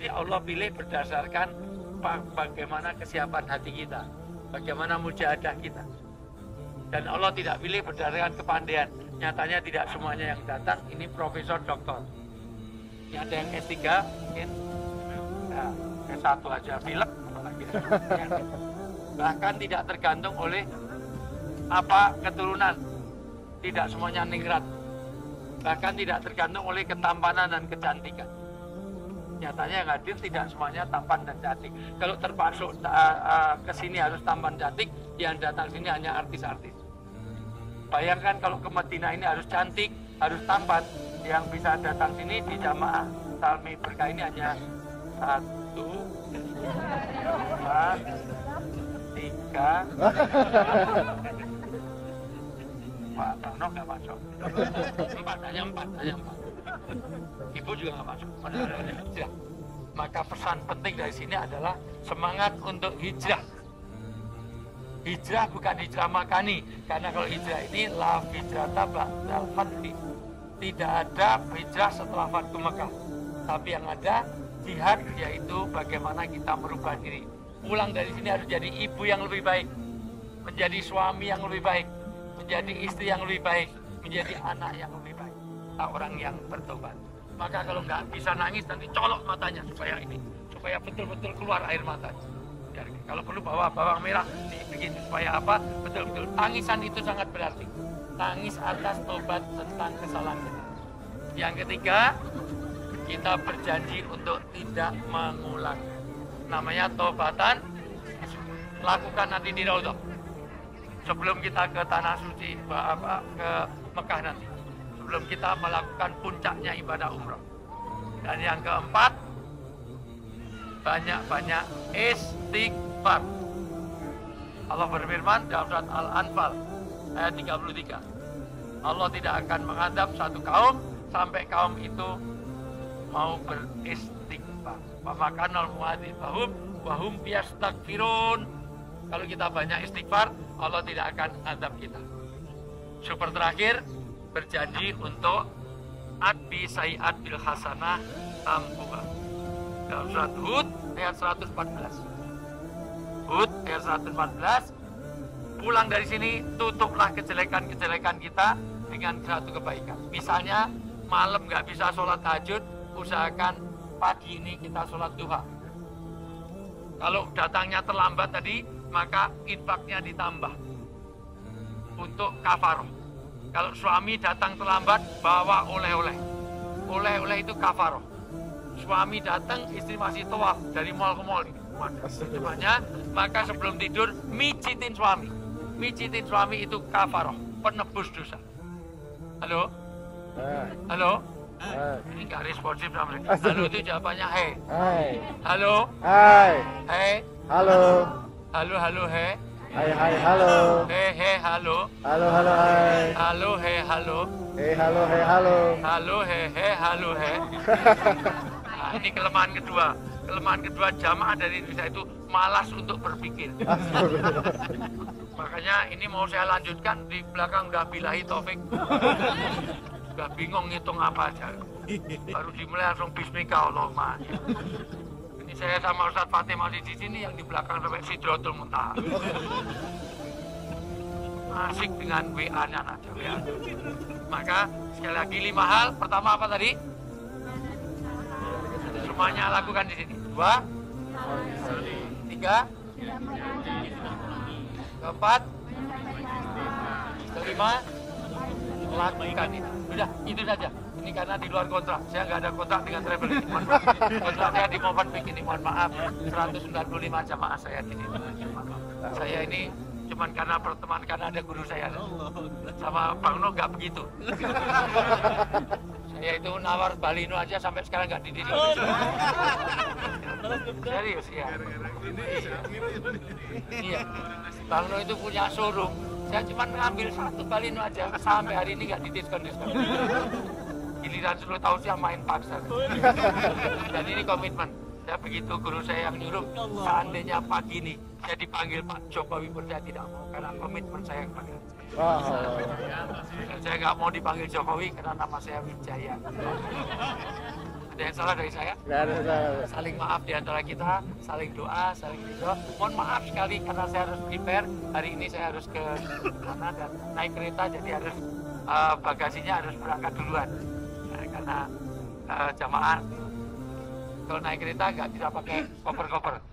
Jadi Allah pilih berdasarkan bagaimana kesiapan hati kita, bagaimana mujahadah kita. Dan Allah tidak pilih berdasarkan kepandaian. Nyatanya tidak semuanya yang datang ini profesor doktor. Ini ada yang S3, mungkin S1 aja film, apalagi bahkan tidak tergantung oleh apa keturunan, tidak semuanya ningrat, bahkan tidak tergantung oleh ketampanan dan kecantikan. Nyatanya yang hadir tidak semuanya tampan dan cantik. Kalau terpasuk ke sini harus tampan cantik, yang datang sini hanya artis-artis. Bayangkan kalau ke Madinah ini harus cantik, harus tampan, yang bisa datang sini di jamaah Salmi Berkah ini hanya 1, 2, 3. Pak Tano nggak masuk. 4, hanya 4. Ibu juga nggak masuk. Maka pesan penting dari sini adalah semangat untuk hijrah. Hijrah bukan hijrah makani, karena kalau hijrah ini la hijrata ba'dal fathi. Tidak ada hijrah setelah Fathu Mekah, tapi yang ada jihad, yaitu bagaimana kita merubah diri. Pulang dari sini harus jadi ibu yang lebih baik, menjadi suami yang lebih baik, menjadi istri yang lebih baik, menjadi anak yang lebih baik, orang yang bertobat. Maka kalau nggak bisa nangis, nanti colok matanya supaya betul-betul keluar air matanya. Kalau perlu bawa bawang merah dibikin supaya apa? Betul-betul tangisan itu sangat berarti. Tangis atas tobat tentang kesalahan kita. Yang ketiga, kita berjanji untuk tidak mengulang. Namanya tobatan. Lakukan nanti di Raudhah. Sebelum kita ke tanah suci, ke Mekah nanti. Sebelum kita melakukan puncaknya ibadah umrah. Dan yang keempat, banyak-banyak istighfar. Allah berfirman dalam surat Al-Anfal ayat 33. Allah tidak akan mengadab satu kaum sampai kaum itu mau beristighfar. Wa makanal mu'adzibahum wa hum yastaghfirun. Kalau kita banyak istighfar, Allah tidak akan adab kita. Super terakhir, berjanji untuk adbi sayiat bil hasanah tambuha. Dalam surat Hud ayat 114. Hud ayat 114. Pulang dari sini, tutuplah kejelekan-kejelekan kita dengan satu kebaikan. Misalnya malam nggak bisa sholat tahajud, usahakan pagi ini kita sholat duha. Kalau datangnya terlambat tadi, maka infaknya ditambah untuk kafaroh. Kalau suami datang terlambat, bawa oleh-oleh. Oleh-oleh itu kafaroh. Suami datang, istri masih tawaf dari mall ke mall. Semuanya, maka sebelum tidur mijitin suami. Mijitin suami itu kafaroh, penebus dosa. Halo? Halo? Ini nggak responsif sama mereka. Halo itu jawabannya hey. Halo? Hai. Hey. Halo. Halo, halo, hey. Hai, halo. Hey, halo. Halo, hai. Halo, hey, halo. Halo. Halo, hey, halo, hey. Nah, ini kelemahan kedua. Kelemahan kedua, jamaah dari Indonesia itu malas untuk berpikir. Makanya ini mau saya lanjutkan, di belakang udah bilahi taufik. Udah bingung ngitung apa aja. Baru dimulai langsung bismika Allahumma. Ini saya sama Ustaz Fatih masih di sini, yang di belakang sampai Sidratul Muntaha. Asik dengan WA-nya aja. WA. Maka sekali lagi 5 hal. Pertama apa tadi? Semuanya lakukan di sini. 2, 3, 4, 5, lakukan itu. Sudah, itu saja. Ini karena di luar kontrak. Saya nggak ada kontrak dengan travel ini. Kontrak saya di Movan Pik ini, mohon maaf. 195 jamaah saya di sini. Saya ini cuman karena pertemanan, karena ada guru saya. Sama Bang No nggak begitu. Saya itu nawar Balino aja sampai sekarang nggak dididik. Serius ya. Iya. Bang No itu punya showroom. Saya cuma ngambil 1 Balino aja, sampai hari ini nggak didiskon-diskon. Giliran suruh tausiah main paksa. Dan ini komitmen. Saya begitu guru saya yang nyuruh, seandainya pagi ini saya dipanggil Pak Jokowi pun saya tidak mau, karena komitmen saya kepada saya nggak mau dipanggil Jokowi karena nama saya Wijaya. Ada Ada yang salah dari saya? Nggak ada salah. Saling maaf di antara kita, saling doa, saling ridho. Mohon maaf sekali karena saya harus prepare. Hari ini saya harus ke sana dan naik kereta, jadi harus bagasinya harus berangkat duluan. Nah, karena jamaah kalau naik kereta nggak bisa pakai koper-koper.